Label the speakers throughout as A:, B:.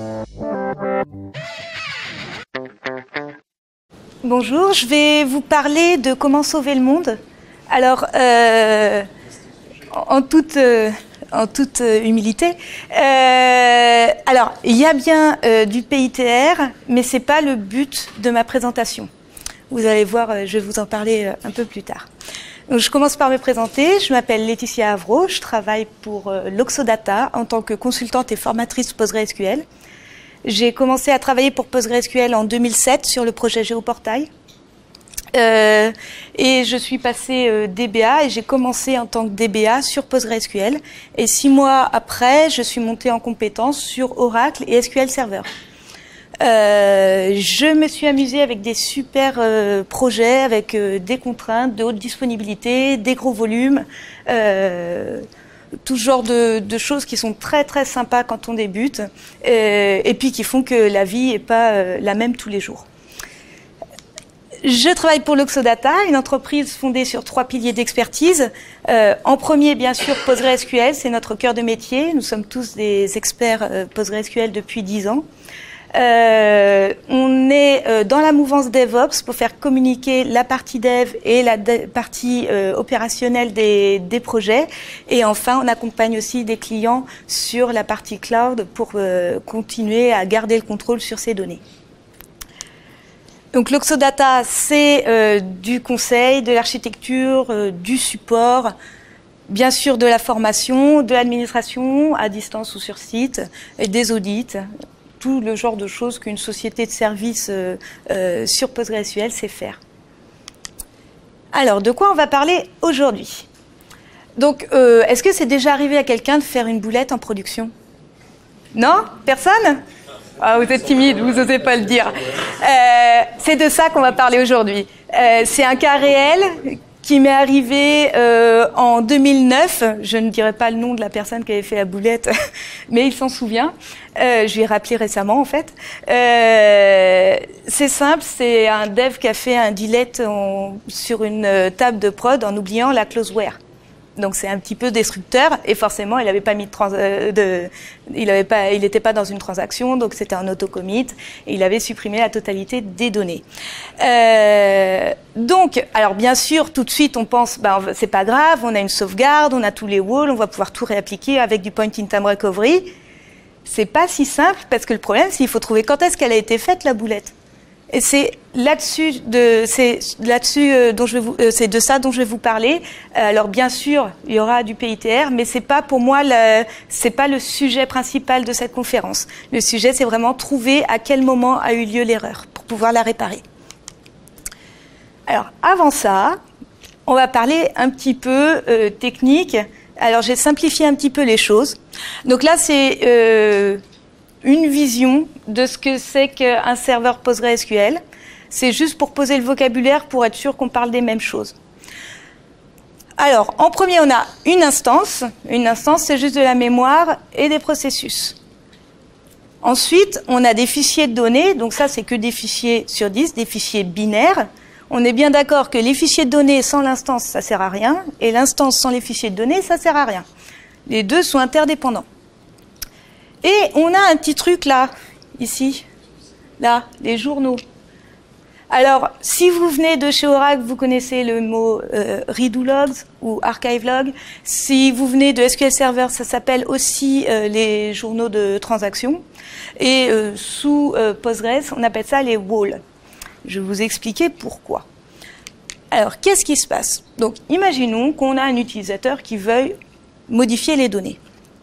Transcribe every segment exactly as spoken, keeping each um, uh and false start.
A: Bonjour, je vais vous parler de comment sauver le monde. Alors, euh, en toute, euh, en toute humilité, euh, alors il y a bien euh, du P I T R, mais c'est pas le but de ma présentation. Vous allez voir, euh, je vais vous en parler euh, un peu plus tard. Donc, je commence par me présenter. Je m'appelle Laetitia Avro, je travaille pour euh, Loxodata en tant que consultante et formatrice PostgreSQL. J'ai commencé à travailler pour PostgreSQL en deux mille sept sur le projet Géoportail. Euh, et je suis passée euh, D B A et j'ai commencé en tant que D B A sur PostgreSQL. Et six mois après, je suis montée en compétence sur Oracle et S Q L Server. Euh, je me suis amusée avec des super euh, projets, avec euh, des contraintes, de haute disponibilité, des gros volumes, euh, tout genre de, de choses qui sont très très sympas quand on débute euh, et puis qui font que la vie n'est pas euh, la même tous les jours. Je travaille pour Loxodata, une entreprise fondée sur trois piliers d'expertise. Euh, en premier, bien sûr, PostgreSQL, c'est notre cœur de métier. Nous sommes tous des experts euh, PostgreSQL depuis dix ans. Euh, on est euh, dans la mouvance DevOps pour faire communiquer la partie dev et la de partie euh, opérationnelle des, des projets. Et enfin, on accompagne aussi des clients sur la partie cloud pour euh, continuer à garder le contrôle sur ces données. Donc Loxodata, c'est euh, du conseil, de l'architecture, euh, du support, bien sûr de la formation, de l'administration à distance ou sur site, et des audits. Tout le genre de choses qu'une société de services euh, euh, sur PostgreSQL sait faire. Alors, de quoi on va parler aujourd'hui? Donc, euh, est-ce que c'est déjà arrivé à quelqu'un de faire une boulette en production? Non? Personne? Ah, vous êtes timide, vous n'osez pas le dire. Euh, c'est de ça qu'on va parler aujourd'hui. Euh, c'est un cas réel qui m'est arrivé euh, en deux mille neuf. Je ne dirai pas le nom de la personne qui avait fait la boulette, mais il s'en souvient. Euh, je lui ai rappelé récemment, en fait. Euh, c'est simple, c'est un dev qui a fait un delete en, sur une table de prod en oubliant la closeware. Donc c'est un petit peu destructeur et forcément il n'avait pas mis de, trans de il avait pas il n'était pas dans une transaction, donc c'était un autocommit et il avait supprimé la totalité des données. Euh, donc alors bien sûr tout de suite on pense ben c'est pas grave, on a une sauvegarde, on a tous les walls, on va pouvoir tout réappliquer avec du point in time recovery. C'est pas si simple parce que le problème c'est qu'il faut trouver quand est-ce qu'elle a été faite la boulette. Et c'est là-dessus de, c'est là-dessus euh, dont je vais vous, euh, c'est de ça dont je vais vous parler. Euh, alors bien sûr, il y aura du P I T R, mais c'est pas pour moi le, c'est pas le sujet principal de cette conférence. Le sujet, c'est vraiment trouver à quel moment a eu lieu l'erreur pour pouvoir la réparer. Alors avant ça, on va parler un petit peu euh, technique. Alors j'ai simplifié un petit peu les choses. Donc là, c'est euh, une vision de ce que c'est qu'un serveur PostgreSQL. C'est juste pour poser le vocabulaire pour être sûr qu'on parle des mêmes choses. Alors, en premier, on a une instance. Une instance, c'est juste de la mémoire et des processus. Ensuite, on a des fichiers de données. Donc ça, c'est que des fichiers sur disque, des fichiers binaires. On est bien d'accord que les fichiers de données sans l'instance, ça ne sert à rien. Et l'instance sans les fichiers de données, ça ne sert à rien. Les deux sont interdépendants. Et on a un petit truc là, ici, là, les journaux. Alors, si vous venez de chez Oracle, vous connaissez le mot euh, redo logs ou archive log. Si vous venez de S Q L Server, ça s'appelle aussi euh, les journaux de transactions. Et euh, sous euh, Postgres, on appelle ça les walls. Je vais vous expliquer pourquoi. Alors, qu'est-ce qui se passe? Donc, imaginons qu'on a un utilisateur qui veuille modifier les données.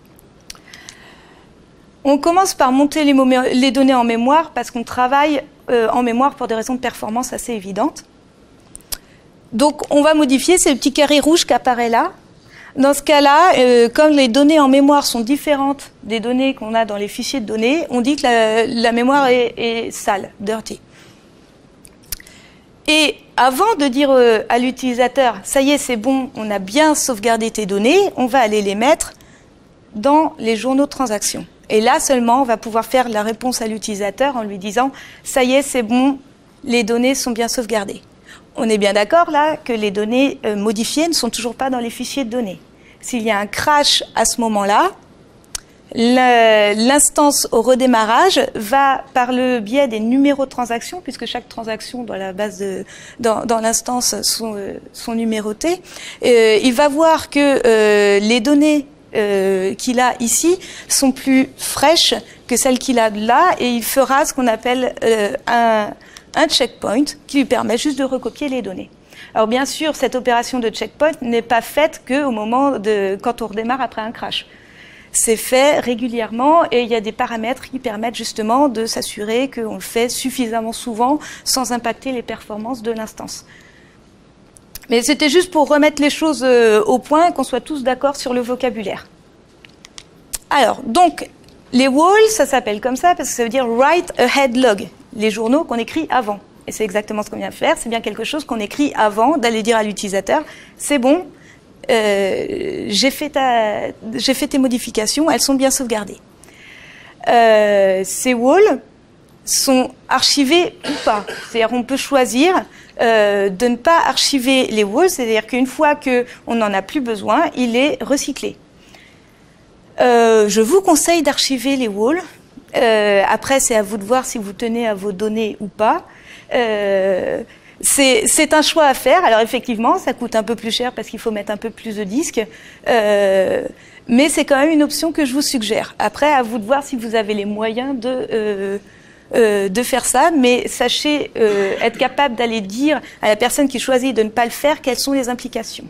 A: On commence par monter les, les données en mémoire parce qu'on travaille euh, en mémoire pour des raisons de performance assez évidentes. Donc, on va modifier, c'est le petit carré rouge qui apparaît là. Dans ce cas-là, euh, comme les données en mémoire sont différentes des données qu'on a dans les fichiers de données, on dit que la, la mémoire est, est sale, dirty. Et avant de dire euh, à l'utilisateur, ça y est, c'est bon, on a bien sauvegardé tes données, on va aller les mettre dans les journaux de transactions. Et là seulement, on va pouvoir faire la réponse à l'utilisateur en lui disant « ça y est, c'est bon, les données sont bien sauvegardées ». On est bien d'accord là que les données euh, modifiées ne sont toujours pas dans les fichiers de données. S'il y a un crash à ce moment-là, L'instance au redémarrage va, par le biais des numéros de transaction, puisque chaque transaction dans la base de, dans, dans l'instance sont, euh, sont numérotées, euh, il va voir que euh, les données euh, qu'il a ici sont plus fraîches que celles qu'il a là, et il fera ce qu'on appelle euh, un, un checkpoint qui lui permet juste de recopier les données. Alors bien sûr, cette opération de checkpoint n'est pas faite qu'au moment de quand on redémarre après un crash. C'est fait régulièrement et il y a des paramètres qui permettent justement de s'assurer qu'on le fait suffisamment souvent sans impacter les performances de l'instance. Mais c'était juste pour remettre les choses au point, qu'on soit tous d'accord sur le vocabulaire. Alors, donc, les walls, ça s'appelle comme ça parce que ça veut dire write ahead log, les journaux qu'on écrit avant. Et c'est exactement ce qu'on vient de faire, c'est bien quelque chose qu'on écrit avant d'aller dire à l'utilisateur, c'est bon, Euh, j'ai fait, ta, j'ai fait tes modifications, elles sont bien sauvegardées. Euh, ces walls sont archivés ou pas. C'est-à-dire qu'on peut choisir euh, de ne pas archiver les walls, c'est-à-dire qu'une fois qu'on n'en a plus besoin, il est recyclé. Euh, je vous conseille d'archiver les walls. Euh, après, c'est à vous de voir si vous tenez à vos données ou pas. Euh, C'est un choix à faire. Alors effectivement, ça coûte un peu plus cher parce qu'il faut mettre un peu plus de disques. Euh, mais c'est quand même une option que je vous suggère. Après, à vous de voir si vous avez les moyens de, euh, euh, de faire ça. Mais sachez euh, être capable d'aller dire à la personne qui choisit de ne pas le faire quelles sont les implications.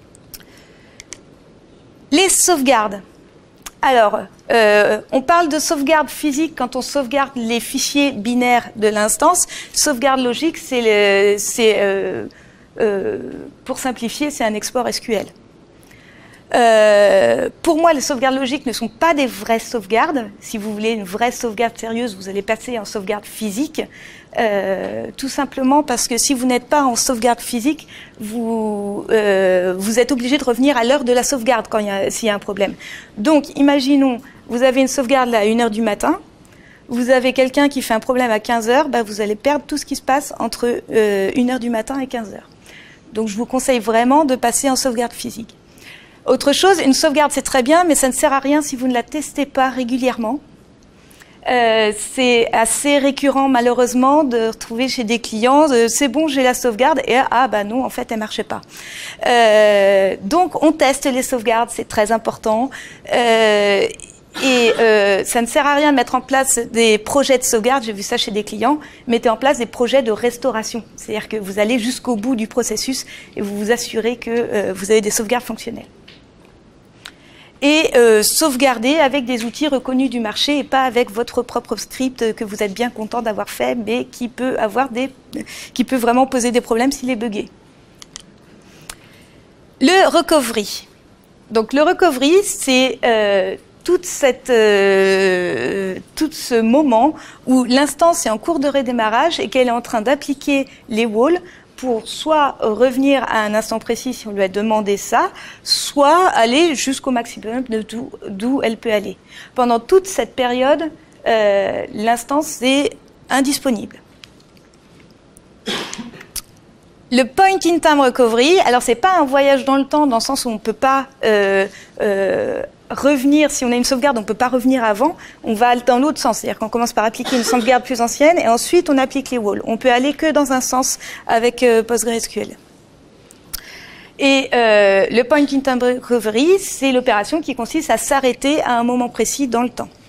A: Les sauvegardes. Alors, euh, on parle de sauvegarde physique quand on sauvegarde les fichiers binaires de l'instance. Sauvegarde logique, c'est euh, euh, pour simplifier, c'est un export S Q L. Euh, pour moi, les sauvegardes logiques ne sont pas des vraies sauvegardes. Si vous voulez une vraie sauvegarde sérieuse, vous allez passer en sauvegarde physique. Euh, tout simplement parce que si vous n'êtes pas en sauvegarde physique, vous, euh, vous êtes obligé de revenir à l'heure de la sauvegarde quand il y a, s'il y a un problème. Donc, imaginons, vous avez une sauvegarde là, à une heure du matin, vous avez quelqu'un qui fait un problème à quinze heures, bah, vous allez perdre tout ce qui se passe entre euh, une heure du matin et quinze heures. Donc, je vous conseille vraiment de passer en sauvegarde physique. Autre chose, une sauvegarde, c'est très bien, mais ça ne sert à rien si vous ne la testez pas régulièrement. Euh, c'est assez récurrent malheureusement de retrouver chez des clients de, c'est bon, j'ai la sauvegarde et ah bah non, en fait elle marchait pas. Euh, donc on teste les sauvegardes, c'est très important. Euh, et euh, ça ne sert à rien de mettre en place des projets de sauvegarde, j'ai vu ça chez des clients, mettez en place des projets de restauration, c'est-à-dire que vous allez jusqu'au bout du processus et vous vous assurez que euh, vous avez des sauvegardes fonctionnelles. Et euh, sauvegarder avec des outils reconnus du marché et pas avec votre propre script que vous êtes bien content d'avoir fait, mais qui peut avoir des, qui peut vraiment poser des problèmes s'il est buggé. Le recovery. Donc le recovery, c'est euh, toute cette, euh, tout ce moment où l'instance est en cours de redémarrage et qu'elle est en train d'appliquer les walls pour soit revenir à un instant précis si on lui a demandé ça, soit aller jusqu'au maximum de d'où elle peut aller. Pendant toute cette période, euh, l'instance est indisponible. Le point in time recovery, alors c'est pas un voyage dans le temps dans le sens où on peut pas euh, euh, revenir, si on a une sauvegarde, on ne peut pas revenir avant, on va dans l'autre sens, c'est-à-dire qu'on commence par appliquer une sauvegarde plus ancienne et ensuite on applique les walls. On peut aller que dans un sens avec euh, PostgreSQL. Et euh, le point in time recovery, c'est l'opération qui consiste à s'arrêter à un moment précis dans le temps.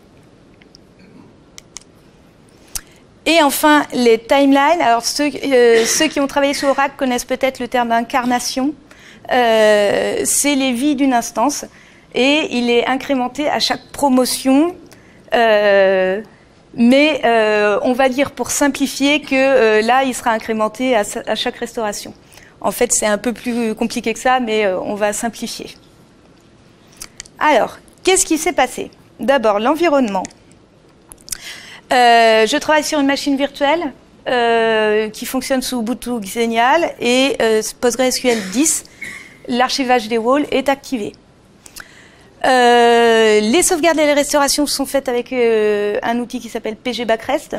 A: Et enfin, les timelines. Alors ceux, euh, ceux qui ont travaillé sur Oracle connaissent peut-être le terme d'incarnation. Euh, c'est les vies d'une instance. Et il est incrémenté à chaque promotion, euh, mais euh, on va dire pour simplifier que euh, là, il sera incrémenté à, à chaque restauration. En fait, c'est un peu plus compliqué que ça, mais euh, on va simplifier. Alors, qu'est-ce qui s'est passé? D'abord, l'environnement. Euh, je travaille sur une machine virtuelle euh, qui fonctionne sous Ubuntu Xenial et euh, PostgreSQL dix. L'archivage des walls est activé. Euh, les sauvegardes et les restaurations sont faites avec euh, un outil qui s'appelle P G Backrest.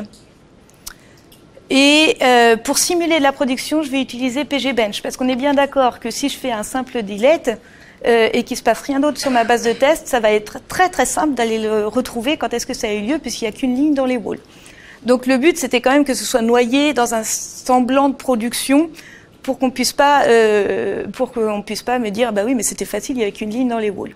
A: Et euh, pour simuler de la production, je vais utiliser P G Bench, parce qu'on est bien d'accord que si je fais un simple delete, euh, et qu'il se passe rien d'autre sur ma base de test, ça va être très très simple d'aller le retrouver quand est-ce que ça a eu lieu, puisqu'il n'y a qu'une ligne dans les walls. Donc le but, c'était quand même que ce soit noyé dans un semblant de production pour qu'on puisse pas, euh, pour qu'on puisse pas me dire, bah oui, mais c'était facile, il n'y avait qu'une ligne dans les walls.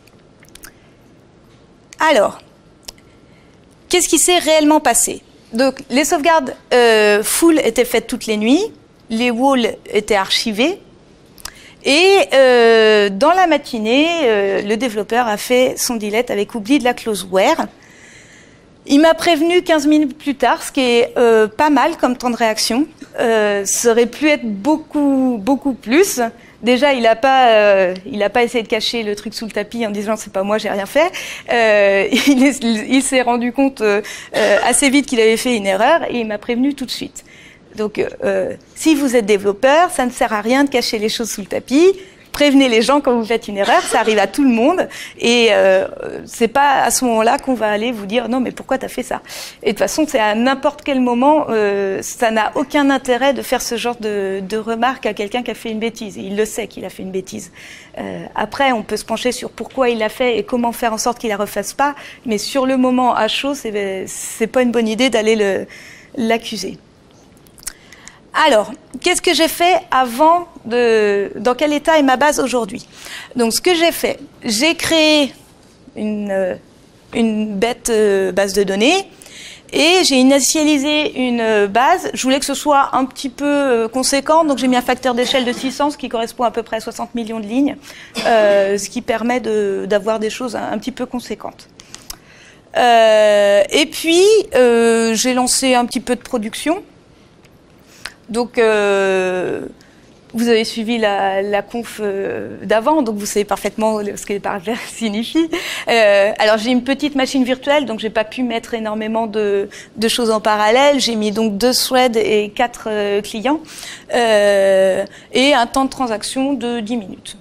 A: Alors, qu'est-ce qui s'est réellement passé? Donc, les sauvegardes euh, full étaient faites toutes les nuits, les walls étaient archivés, et euh, dans la matinée, euh, le développeur a fait son delete avec oubli de la clause where. Il m'a prévenu quinze minutes plus tard, ce qui est euh, pas mal comme temps de réaction. Euh, ça aurait pu être beaucoup, beaucoup plus. Déjà, il n'a pas, euh, il a pas essayé de cacher le truc sous le tapis en disant c'est pas moi, j'ai rien fait. Euh, il est, il s'est rendu compte euh, assez vite qu'il avait fait une erreur et il m'a prévenu tout de suite. Donc, euh, si vous êtes développeur, ça ne sert à rien de cacher les choses sous le tapis. Prévenez les gens quand vous faites une erreur, ça arrive à tout le monde, et euh, c'est pas à ce moment-là qu'on va aller vous dire non mais pourquoi t'as fait ça. Et de toute façon, c'est à n'importe quel moment, euh, ça n'a aucun intérêt de faire ce genre de, de remarque à quelqu'un qui a fait une bêtise. Il le sait qu'il a fait une bêtise. Euh, après, on peut se pencher sur pourquoi il l'a fait et comment faire en sorte qu'il la refasse pas, mais sur le moment à chaud, c'est c'est pas une bonne idée d'aller le l'accuser. Alors, qu'est-ce que j'ai fait avant de... Dans quel état est ma base aujourd'hui? Donc, ce que j'ai fait, j'ai créé une, euh, une bête euh, base de données et j'ai initialisé une base. Je voulais que ce soit un petit peu euh, conséquent, donc j'ai mis un facteur d'échelle de six cents, ce qui correspond à peu près à soixante millions de lignes, euh, ce qui permet de, d'avoir des choses un, un petit peu conséquentes. Euh, et puis, euh, j'ai lancé un petit peu de production. Donc, euh, vous avez suivi la, la conf euh, d'avant, donc vous savez parfaitement ce que les paramètres signifient. Euh, alors, j'ai une petite machine virtuelle, donc j'ai pas pu mettre énormément de, de choses en parallèle. J'ai mis donc deux threads et quatre euh, clients, euh, et un temps de transaction de dix minutes.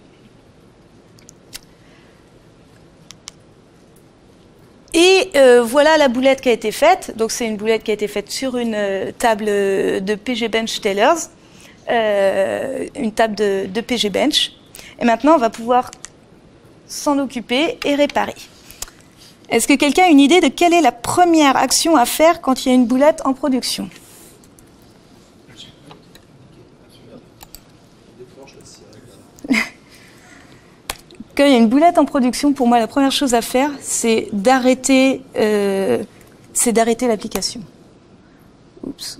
A: Et euh, voilà la boulette qui a été faite. Donc c'est une boulette qui a été faite sur une euh, table de P G Bench Tellers, euh, une table de, de P G Bench. Et maintenant, on va pouvoir s'en occuper et réparer. Est-ce que quelqu'un a une idée de quelle est la première action à faire quand il y a une boulette en production? Quand il y a une boulette en production, pour moi, la première chose à faire, c'est d'arrêter, euh, c'est d'arrêter l'application. Oups.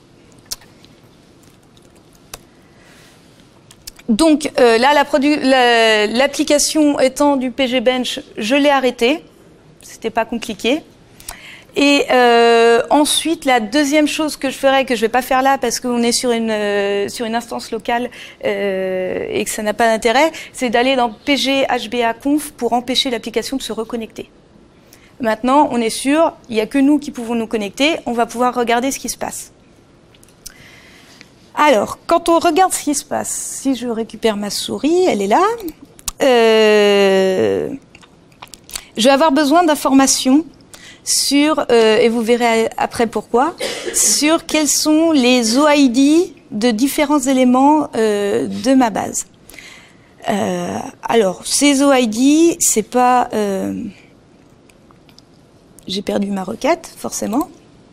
A: Donc euh, là, l'application la, étant du P G Bench, je l'ai arrêtée. C'était pas compliqué. Et euh, ensuite, la deuxième chose que je ferais, que je vais pas faire là parce qu'on est sur une euh, sur une instance locale euh, et que ça n'a pas d'intérêt, c'est d'aller dans P G H B A conf pour empêcher l'application de se reconnecter. Maintenant, on est sûr, il n'y a que nous qui pouvons nous connecter, on va pouvoir regarder ce qui se passe. Alors, quand on regarde ce qui se passe, si je récupère ma souris, elle est là, euh, je vais avoir besoin d'informations sur, euh, et vous verrez après pourquoi, sur quels sont les O I D de différents éléments euh, de ma base. Euh, alors, ces O I D, c'est pas... Euh, j'ai perdu ma requête, forcément.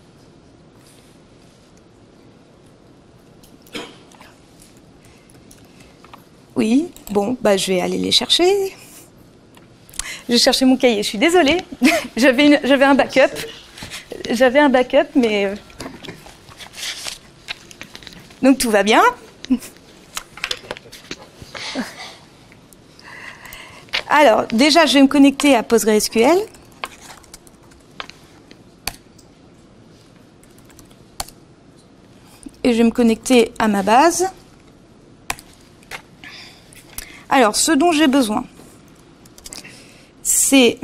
A: Oui, bon, bah je vais aller les chercher. J'ai cherché mon cahier, je suis désolée. J'avais j'avais un backup. J'avais un backup, mais... Donc tout va bien. Alors, déjà, je vais me connecter à PostgreSQL. Et je vais me connecter à ma base. Alors, ce dont j'ai besoin, c'est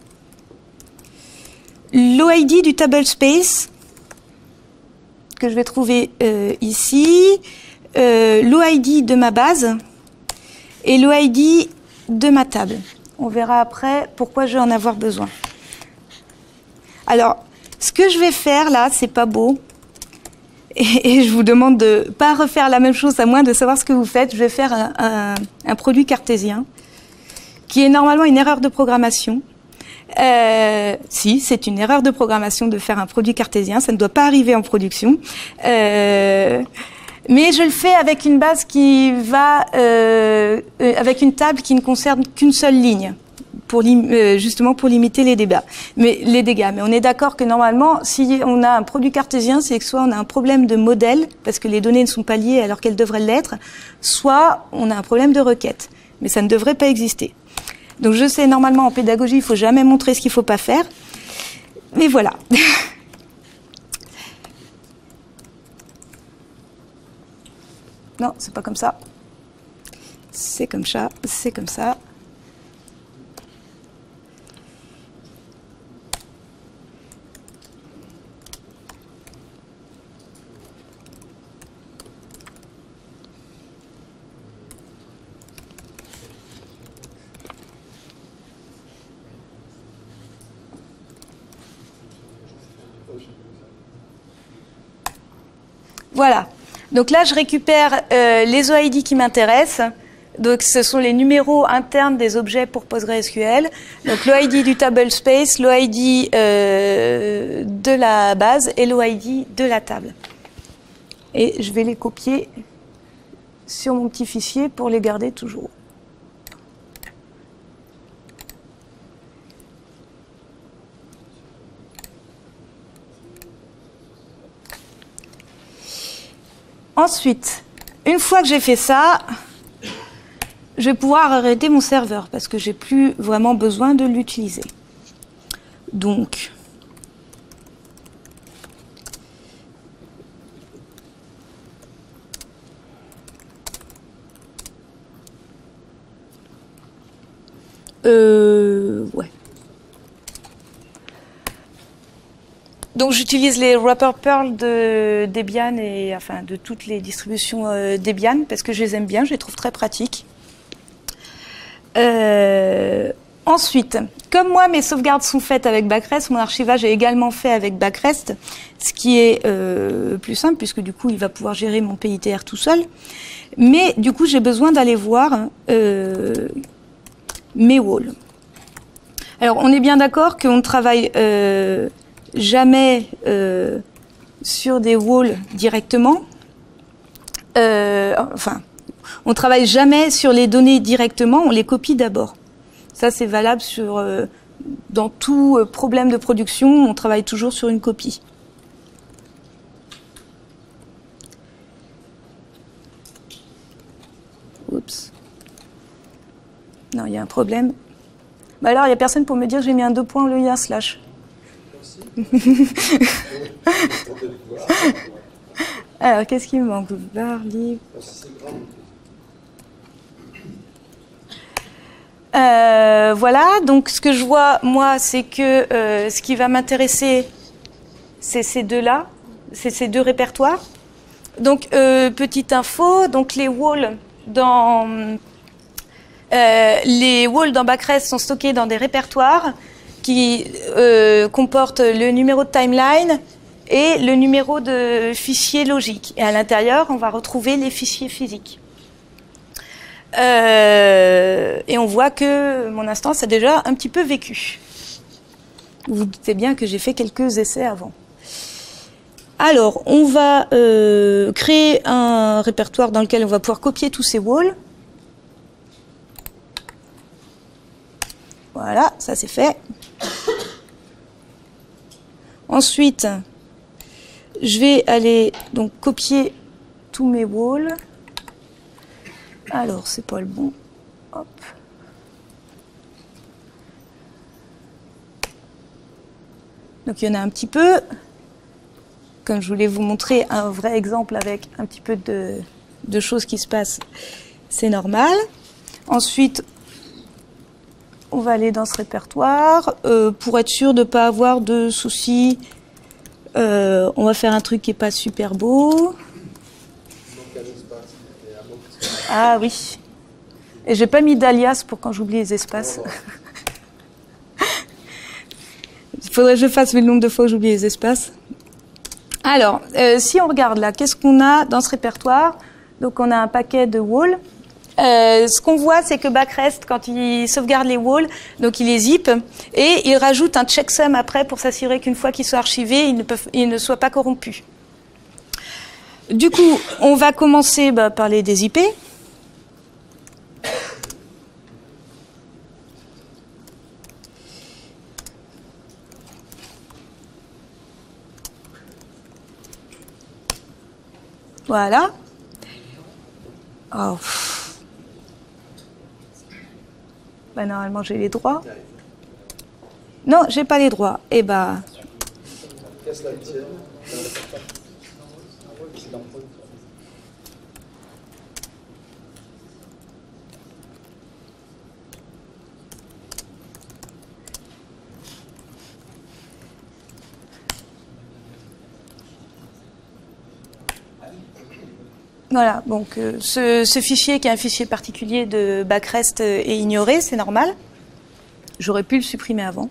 A: l'O I D du table space que je vais trouver euh, ici, euh, l'O I D de ma base et l'O I D de ma table. On verra après pourquoi je vais en avoir besoin. Alors, ce que je vais faire là, c'est pas beau. Et, et je vous demande de pas refaire la même chose à moins de savoir ce que vous faites. Je vais faire un, un, un produit cartésien. qui est normalement une erreur de programmation. Euh, si, c'est une erreur de programmation de faire un produit cartésien, ça ne doit pas arriver en production. Euh, mais je le fais avec une base qui va, euh, euh, avec une table qui ne concerne qu'une seule ligne, pour euh, justement pour limiter les dégâts. Mais les dégâts. Mais on est d'accord que normalement, si on a un produit cartésien, c'est que soit on a un problème de modèle parce que les données ne sont pas liées alors qu'elles devraient l'être, soit on a un problème de requête. Mais ça ne devrait pas exister. Donc je sais, normalement en pédagogie, il faut jamais montrer ce qu'il faut pas faire. Mais voilà. Non, c'est pas comme ça. C'est comme ça, c'est comme ça. Voilà. Donc là, je récupère euh, les O I D qui m'intéressent. Donc, ce sont les numéros internes des objets pour PostgreSQL. Donc, l'O I D du table space, l'O I D euh, de la base et l'O I D de la table. Et je vais les copier sur mon petit fichier pour les garder toujours. Ensuite, une fois que j'ai fait ça, je vais pouvoir arrêter mon serveur parce que j'ai plus vraiment besoin de l'utiliser. Donc, euh, ouais. Donc j'utilise les wrappers Perl de Debian et enfin de toutes les distributions euh, Debian parce que je les aime bien, je les trouve très pratiques. Euh, ensuite, comme moi mes sauvegardes sont faites avec Backrest, mon archivage est également fait avec Backrest, ce qui est euh, plus simple puisque du coup il va pouvoir gérer mon P I T R tout seul. Mais du coup j'ai besoin d'aller voir euh, mes walls. Alors on est bien d'accord qu'on travaille euh, jamais euh, sur des walls directement. Euh, enfin, on travaille jamais sur les données directement, on les copie d'abord. Ça, c'est valable sur euh, dans tout euh, problème de production, on travaille toujours sur une copie. Oups. Non, il y a un problème. Bah alors, il n'y a personne pour me dire que j'ai mis un deux points au lieu d'un slash. Alors, qu'est-ce qui me manque? Barre libre. Euh, voilà, donc ce que je vois, moi, c'est que euh, ce qui va m'intéresser, c'est ces deux-là, c'est ces deux répertoires. Donc, euh, petite info, donc les walls dans, euh, les walls dans Backrest sont stockés dans des répertoires qui euh, comporte le numéro de timeline et le numéro de fichier logique. Et à l'intérieur, on va retrouver les fichiers physiques. Euh, et on voit que mon instance a déjà un petit peu vécu. Vous vous doutez bien que j'ai fait quelques essais avant. Alors, on va euh, créer un répertoire dans lequel on va pouvoir copier tous ces walls. Voilà, ça c'est fait. Ensuite, je vais aller donc copier tous mes walls. Alors, c'est pas le bon. Hop. Donc, il y en a un petit peu. Comme je voulais vous montrer un vrai exemple avec un petit peu de, de choses qui se passent, c'est normal. Ensuite, on va aller dans ce répertoire. Euh, pour être sûr de ne pas avoir de soucis, euh, on va faire un truc qui n'est pas super beau. Ah oui. Et j'ai pas mis d'alias pour quand j'oublie les espaces. Il faudrait que je fasse le nombre de fois que j'oublie les espaces. Alors, euh, si on regarde là, qu'est-ce qu'on a dans ce répertoire? Donc on a un paquet de walls. Euh, ce qu'on voit, c'est que Backrest, quand il sauvegarde les walls, donc il les zip et il rajoute un checksum après pour s'assurer qu'une fois qu'ils soient archivés, ils ne, peuvent, ils ne soient pas corrompus. Du coup, on va commencer bah, par les dézipper. Voilà. Oh. Bah, normalement, j'ai les droits. Non, j'ai pas les droits. Eh ben. Voilà, donc euh, ce, ce fichier qui est un fichier particulier de Backrest est ignoré, c'est normal. J'aurais pu le supprimer avant.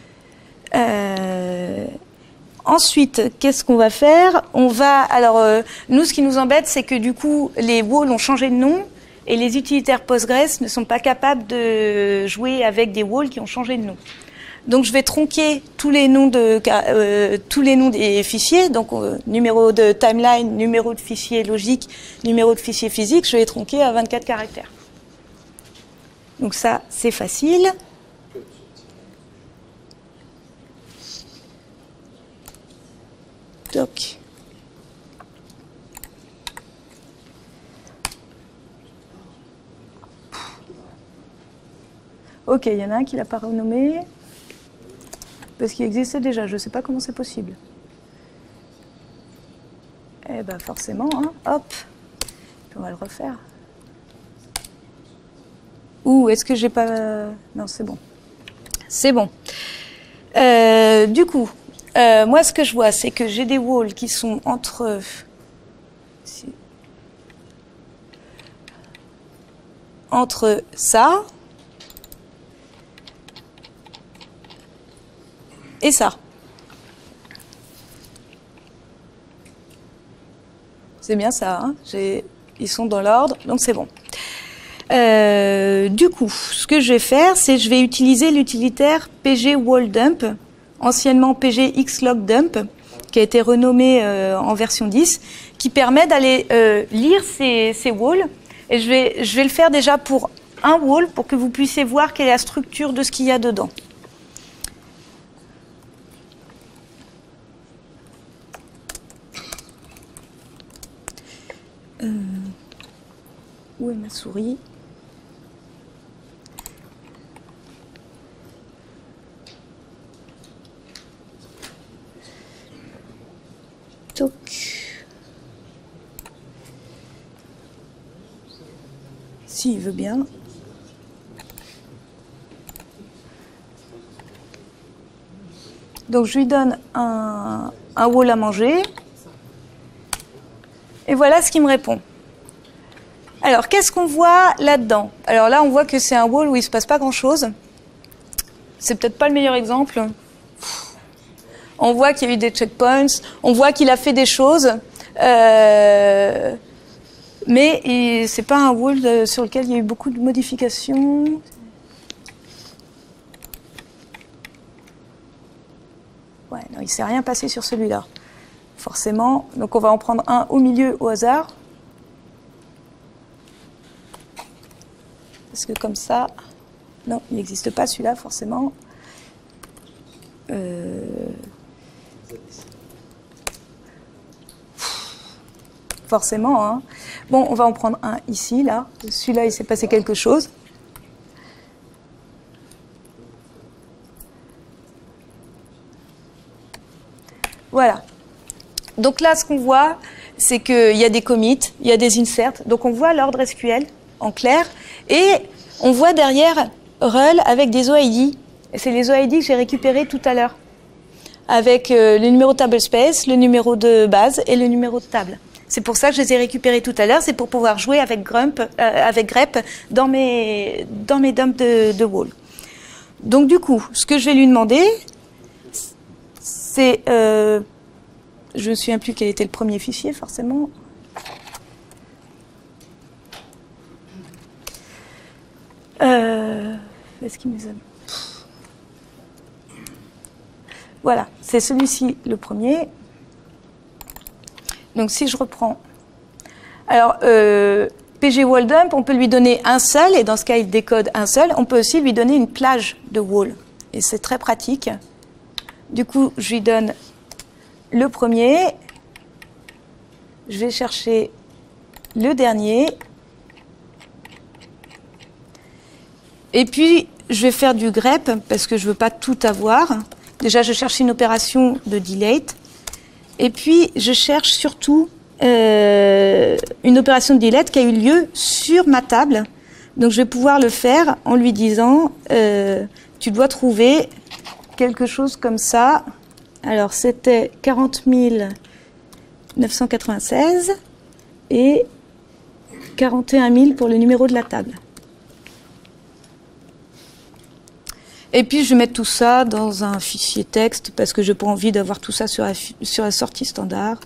A: Euh, ensuite, qu'est-ce qu'on va faire? On va, alors, euh, nous, ce qui nous embête, c'est que du coup, les walls ont changé de nom et les utilitaires Postgres ne sont pas capables de jouer avec des walls qui ont changé de nom. Donc je vais tronquer tous les noms de euh, tous les noms des fichiers, donc euh, numéro de timeline, numéro de fichier logique, numéro de fichier physique, je vais les tronquer à vingt-quatre caractères. Donc ça, c'est facile. Toc. Ok, il y en a un qui l'a pas renommé. Parce qu'il existait déjà, je ne sais pas comment c'est possible. Eh ben forcément, hein, hop, on va le refaire. Ou est-ce que j'ai pas... Non, c'est bon. C'est bon. Euh, du coup, euh, moi ce que je vois, c'est que j'ai des walls qui sont entre... Entre ça... et ça. C'est bien ça, hein, ils sont dans l'ordre, donc c'est bon. Euh, du coup, ce que je vais faire, c'est que je vais utiliser l'utilitaire pgwalldump, anciennement pgxlogdump, qui a été renommé euh, en version dix, qui permet d'aller euh, lire ces, ces walls. Et je vais, je vais le faire déjà pour un wall, pour que vous puissiez voir quelle est la structure de ce qu'il y a dedans. Euh, où est ma souris? Toc. S'il veut bien. Donc je lui donne un, un wall à manger. Et voilà ce qu'il me répond. Alors, qu'est-ce qu'on voit là-dedans? Alors là, on voit que c'est un wall où il ne se passe pas grand-chose. C'est peut-être pas le meilleur exemple. On voit qu'il y a eu des checkpoints, on voit qu'il a fait des choses, euh, mais c'est pas un wall sur lequel il y a eu beaucoup de modifications. Ouais, non, il ne s'est rien passé sur celui-là. Forcément, donc on va en prendre un au milieu au hasard. Parce que comme ça, non, il n'existe pas celui-là forcément. Euh... Forcément, hein. Bon, on va en prendre un ici, là. Celui-là, il s'est passé quelque chose. Voilà. Donc là, ce qu'on voit, c'est qu'il y a des commits, il y a des inserts. Donc on voit l'ordre S Q L en clair. Et on voit derrière rel avec des O I D. C'est les O I D que j'ai récupérés tout à l'heure. Avec euh, le numéro de table space, le numéro de base et le numéro de table. C'est pour ça que je les ai récupérés tout à l'heure. C'est pour pouvoir jouer avec, grump, euh, avec grep dans mes, dans mes dumps de, de wall. Donc du coup, ce que je vais lui demander, c'est... Euh, je ne me souviens plus quel était le premier fichier, forcément. Euh, est-ce qu'il me les a... Voilà, c'est celui-ci le premier. Donc si je reprends... Alors, euh, P G Wall Dump, on peut lui donner un seul, et dans ce cas, il décode un seul. On peut aussi lui donner une plage de wall. Et c'est très pratique. Du coup, je lui donne le premier. Je vais chercher le dernier. Et puis, je vais faire du grep, parce que je ne veux pas tout avoir. Déjà, je cherche une opération de delete. Et puis, je cherche surtout euh, une opération de delete qui a eu lieu sur ma table. Donc, je vais pouvoir le faire en lui disant, euh, tu dois trouver quelque chose comme ça. Alors, c'était quarante mille neuf cent quatre-vingt-seize et quarante et un mille pour le numéro de la table. Et puis, je vais mettre tout ça dans un fichier texte parce que je n'ai pas envie d'avoir tout ça sur la, sur la sortie standard.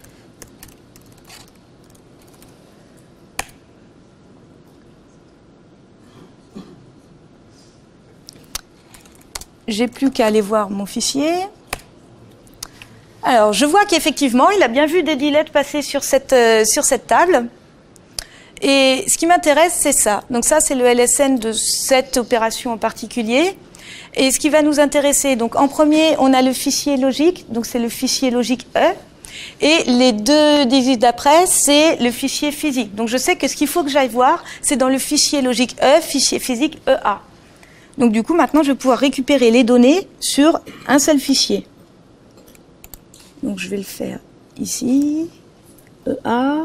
A: J'ai plus qu'à aller voir mon fichier. Alors, je vois qu'effectivement, il a bien vu des deletes passer sur cette, euh, sur cette table. Et ce qui m'intéresse, c'est ça. Donc ça, c'est le L S N de cette opération en particulier. Et ce qui va nous intéresser, donc en premier, on a le fichier logique, donc c'est le fichier logique E. Et les deux digits d'après, c'est le fichier physique. Donc je sais que ce qu'il faut que j'aille voir, c'est dans le fichier logique E, fichier physique E A. Donc du coup, maintenant, je vais pouvoir récupérer les données sur un seul fichier. Donc je vais le faire ici, E A.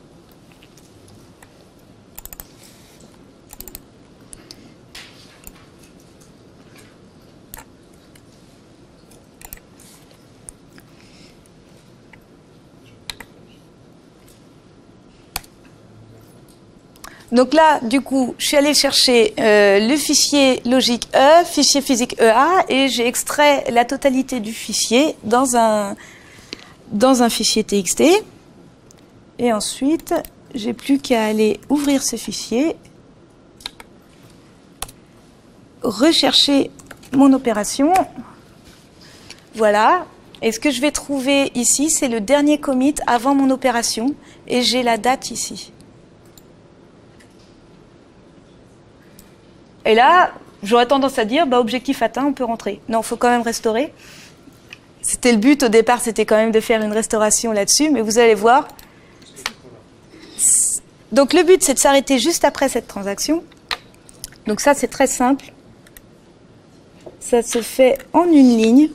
A: Donc là, du coup, je suis allée chercher euh, le fichier logique E, fichier physique E A, et j'ai extrait la totalité du fichier dans un, dans un fichier T X T. Et ensuite, j'ai plus qu'à aller ouvrir ce fichier, rechercher mon opération. Voilà. Et ce que je vais trouver ici, c'est le dernier commit avant mon opération, et j'ai la date ici. Et là, j'aurais tendance à dire, bah, objectif atteint, on peut rentrer. Non, il faut quand même restaurer. C'était le but au départ, c'était quand même de faire une restauration là-dessus, mais vous allez voir. Donc le but, c'est de s'arrêter juste après cette transaction. Donc ça, c'est très simple. Ça se fait en une ligne.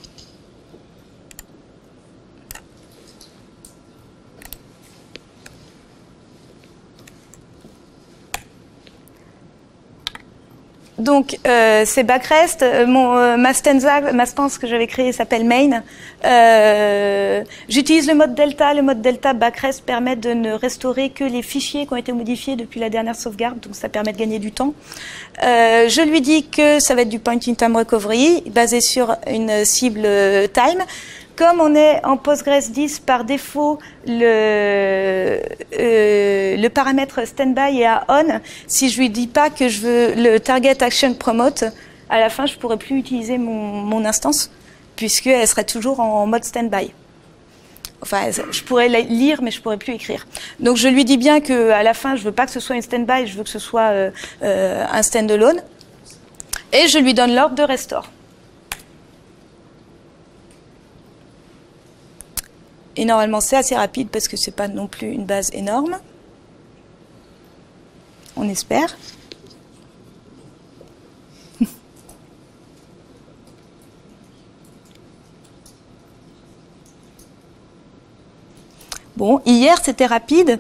A: Donc, euh, c'est backrest. Mon, euh, ma stanza, ma stance que j'avais créée s'appelle main. Euh, J'utilise le mode delta. Le mode delta backrest permet de ne restaurer que les fichiers qui ont été modifiés depuis la dernière sauvegarde. Donc, ça permet de gagner du temps. Euh, je lui dis que ça va être du point in time recovery basé sur une cible time. Comme on est en Postgres dix, par défaut, le, euh, le paramètre standby est à on. Si je lui dis pas que je veux le target action promote, à la fin, je pourrais plus utiliser mon, mon instance, puisqu'elle serait toujours en mode standby. Enfin, je pourrais la lire, mais je pourrais plus écrire. Donc, je lui dis bien que à la fin, je veux pas que ce soit une standby, je veux que ce soit euh, euh, un standalone. Et je lui donne l'ordre de restore. Et normalement, c'est assez rapide parce que c'est pas non plus une base énorme. On espère. Bon, hier, c'était rapide.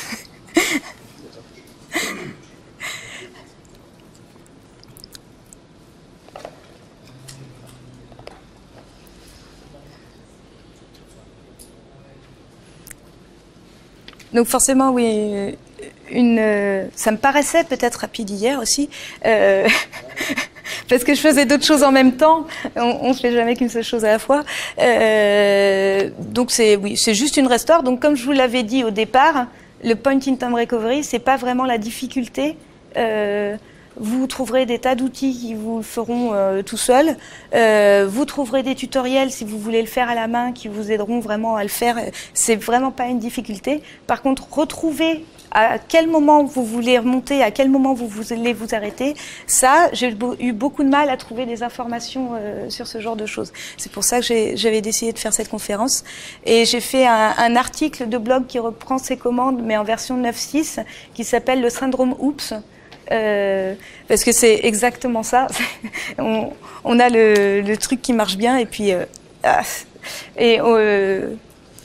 A: Donc forcément, oui, une, euh, ça me paraissait peut-être rapide hier aussi, euh, parce que je faisais d'autres choses en même temps. On ne fait jamais qu'une seule chose à la fois. Euh, donc c'est oui, c'est juste une restore. Donc comme je vous l'avais dit au départ, le point in time recovery, c'est pas vraiment la difficulté. Euh, Vous trouverez des tas d'outils qui vous le feront euh, tout seul. Euh, vous trouverez des tutoriels si vous voulez le faire à la main qui vous aideront vraiment à le faire. C'est vraiment pas une difficulté. Par contre, retrouvez à quel moment vous voulez remonter, à quel moment vous voulez vous arrêter. Ça, j'ai eu beaucoup de mal à trouver des informations euh, sur ce genre de choses. C'est pour ça que j'avais décidé de faire cette conférence. Et j'ai fait un, un article de blog qui reprend ces commandes, mais en version neuf point six, qui s'appelle le syndrome Oops. Euh, parce que c'est exactement ça. on, on a le, le truc qui marche bien et puis euh, ah, et euh,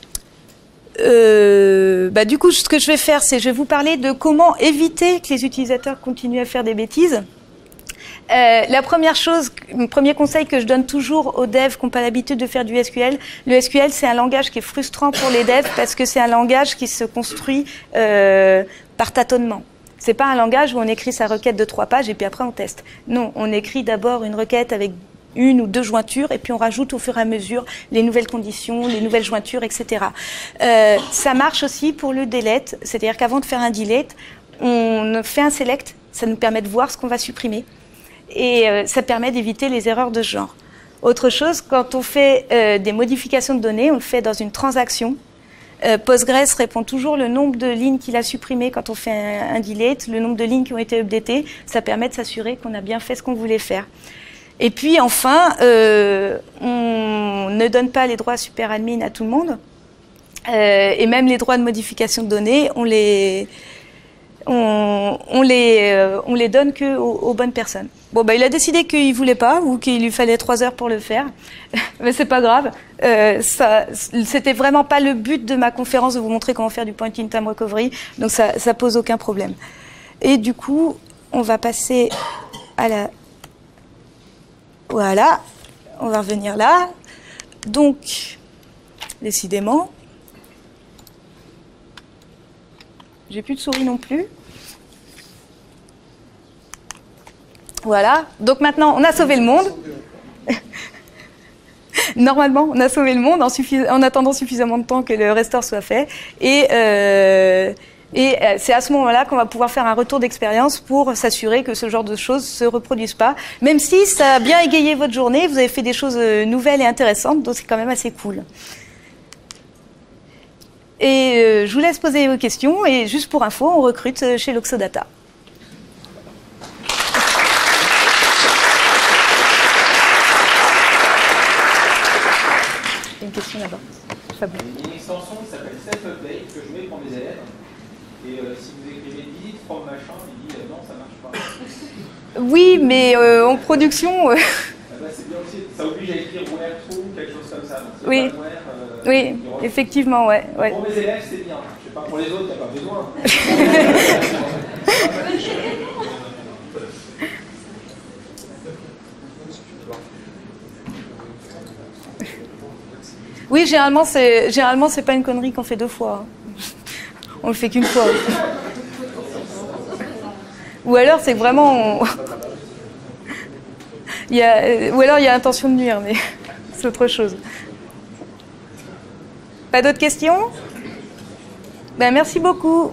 A: euh, bah, du coup ce que je vais faire, c'est je vais vous parler de comment éviter que les utilisateurs continuent à faire des bêtises. Euh, la première chose, le premier conseil que je donne toujours aux devs qui n'ont pas l'habitude de faire du S Q L, le S Q L c'est un langage qui est frustrant pour les devs parce que c'est un langage qui se construit euh, par tâtonnement. C'est pas un langage où on écrit sa requête de trois pages et puis après on teste. Non, on écrit d'abord une requête avec une ou deux jointures et puis on rajoute au fur et à mesure les nouvelles conditions, les nouvelles jointures, et cetera. Euh, ça marche aussi pour le delete, c'est-à-dire qu'avant de faire un delete, on fait un select, ça nous permet de voir ce qu'on va supprimer et euh, ça permet d'éviter les erreurs de ce genre. Autre chose, quand on fait euh, des modifications de données, on le fait dans une transaction. Euh, Postgres répond toujours le nombre de lignes qu'il a supprimées quand on fait un, un delete, le nombre de lignes qui ont été updatées. Ça permet de s'assurer qu'on a bien fait ce qu'on voulait faire. Et puis enfin, euh, on ne donne pas les droits super admin à tout le monde. Euh, et même les droits de modification de données, on les, on, on les, euh, on les donne que aux, aux bonnes personnes. Bon, bah, il a décidé qu'il voulait pas ou qu'il lui fallait trois heures pour le faire, mais c'est pas grave. Euh, ça, c'était vraiment pas le but de ma conférence de vous montrer comment faire du point in time recovery, donc ça, ça pose aucun problème. Et du coup, on va passer à la, voilà, on va revenir là. Donc, décidément, j'ai plus de souris non plus. Voilà, donc maintenant on a sauvé le monde. Normalement, on a sauvé le monde en, en attendant suffisamment de temps que le restore soit fait. Et, euh, et c'est à ce moment-là qu'on va pouvoir faire un retour d'expérience pour s'assurer que ce genre de choses ne se reproduisent pas. Même si ça a bien égayé votre journée, vous avez fait des choses nouvelles et intéressantes, donc c'est quand même assez cool. Et euh, je vous laisse poser vos questions. Et juste pour info, on recrute chez Loxodata. Une question là-bas.
B: Il y a une extension qui s'appelle Self-Update que je mets pour mes élèves. Et euh, si vous écrivez delete from machin, il dit euh, non, ça marche pas.
A: Oui, mais euh, en production. Euh...
B: Ah bah, c'est bien aussi. Ça oblige à écrire where true, quelque chose comme ça. Donc,
A: oui.
B: Where, euh,
A: oui, effectivement, ouais. ouais.
B: Pour mes élèves, c'est bien. Je sais pas, pour les autres, il n'y a pas besoin.
A: Oui, généralement, c'est généralement c'est pas une connerie qu'on fait deux fois. On le fait qu'une fois. Ou alors c'est vraiment, on... il y a... ou alors il y a intention de nuire, mais c'est autre chose. Pas d'autres questions? Ben merci beaucoup.